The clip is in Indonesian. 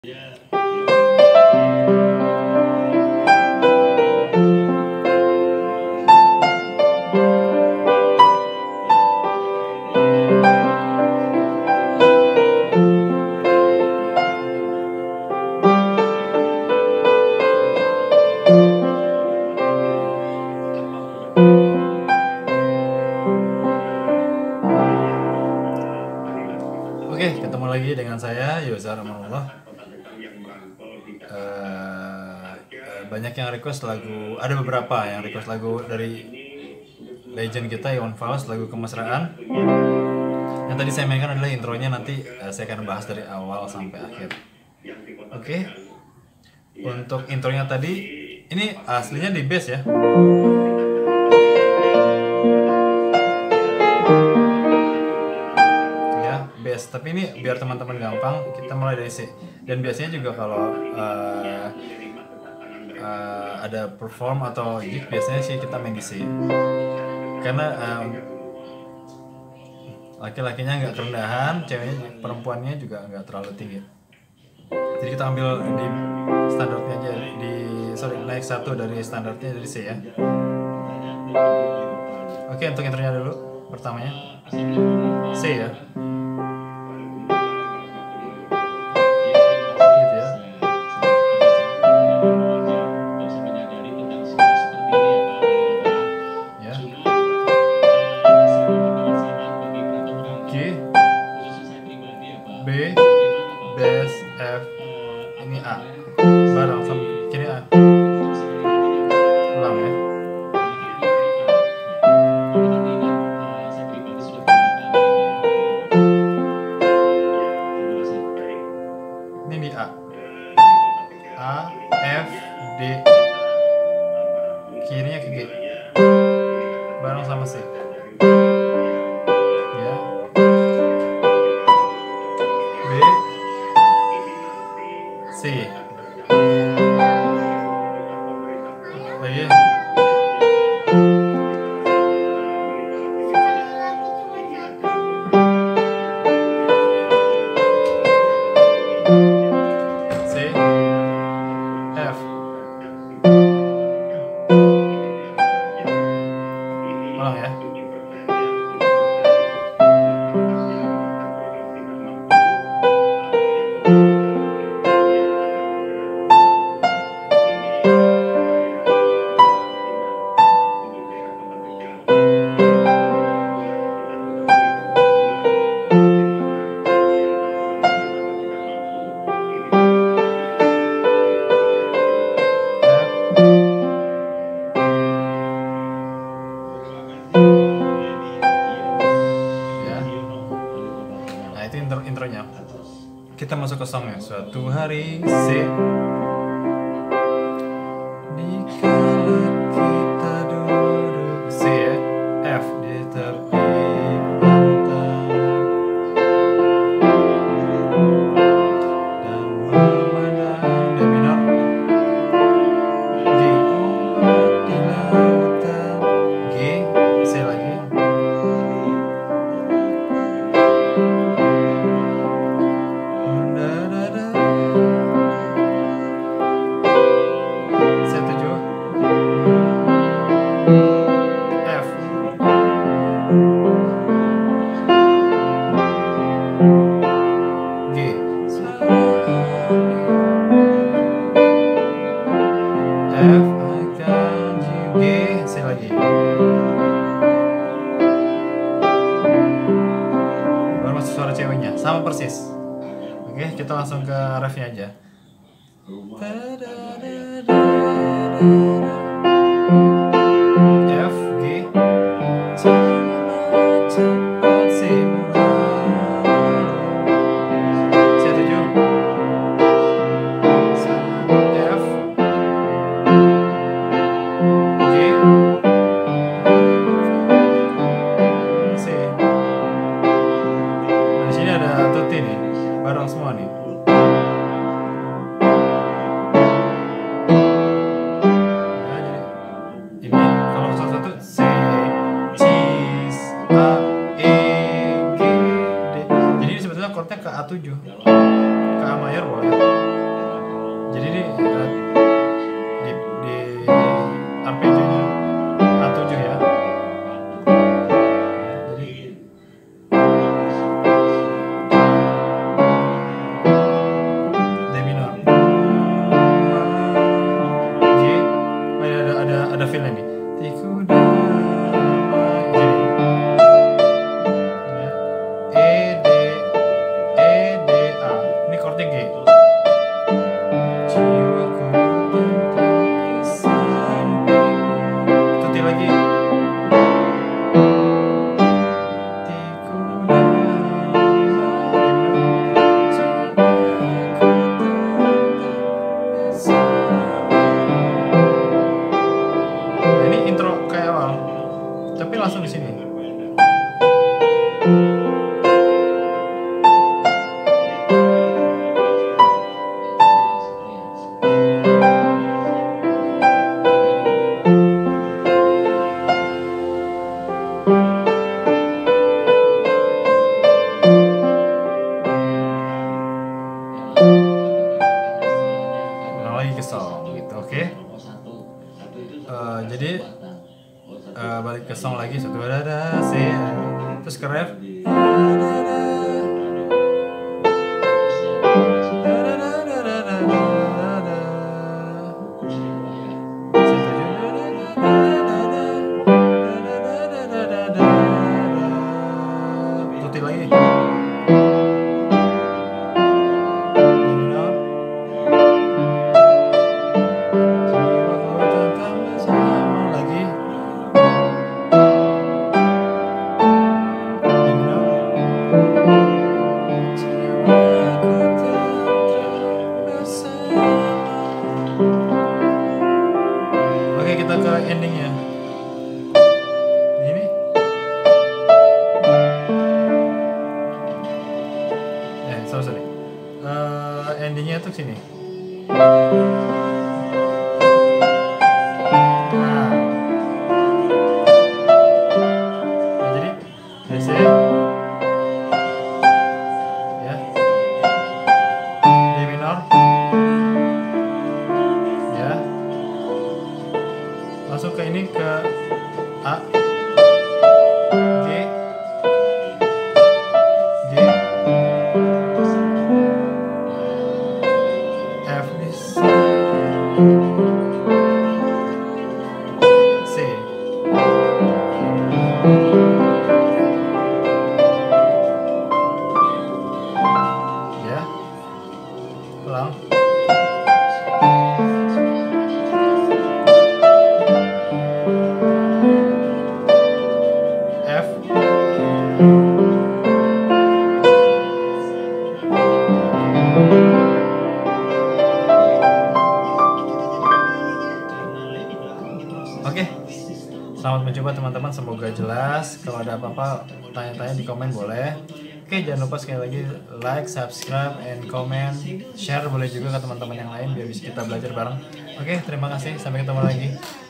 Oke, ketemu lagi dengan saya Yozar Amanullah. Banyak yang request lagu, ada beberapa yang request lagu dari legend kita Iwan Fals, lagu Kemesraan. Yang tadi saya mainkan adalah intronya, nanti saya akan bahas dari awal sampai akhir. Oke, untuk intronya tadi, ini aslinya di bass ya. Bass, tapi ini biar teman-teman gampang, kita mulai dari C. Dan biasanya juga kalau ada perform atau gig, biasanya sih kita main di C. Karena laki-lakinya nggak kerendahan, ceweknya, perempuannya juga nggak terlalu tinggi. Jadi kita ambil di standarnya aja, naik satu dari standarnya dari C ya. Oke, untuk intronya dulu, pertamanya C ya. B, bass, F, ini A, bareng sama kiri A. Ulang ya. Ini di A, F, D, kirinya ke G, bareng sama C. C lagi C, F, ulang ya. Nah, itu intronya. Kita masuk ke songnya. Suatu hari C. Dikala kita duduk C ya. F di tepi pantai dan memandang D minor. G ombak di lautan. G, C lagi. F, G, F akan G, C lagi. Baru masuk suara ceweknya, sama persis. Oke, kita langsung ke refnya aja. F, G, C, C7, F, G, C. Nah, di sini ada tutti nih, bareng semua nih. Nah, ke song gitu, oke? Jadi balik ke song lagi, satu ada C, terus ke ref. Tuti lagi. Oke, kita ke endingnya. Ini. Sorry. Endingnya tuh sini. Nah, jadi C ya, D minor ya, langsung ke ini, ke A, G, F, C. Ya, ulang. F, oke. Selamat mencoba teman-teman, semoga jelas. Kalau ada apa-apa tanya-tanya di komen boleh. Oke, jangan lupa sekali lagi like, subscribe, and comment. Share boleh juga ke teman-teman yang lain biar bisa kita belajar bareng. Oke, terima kasih, sampai ketemu lagi.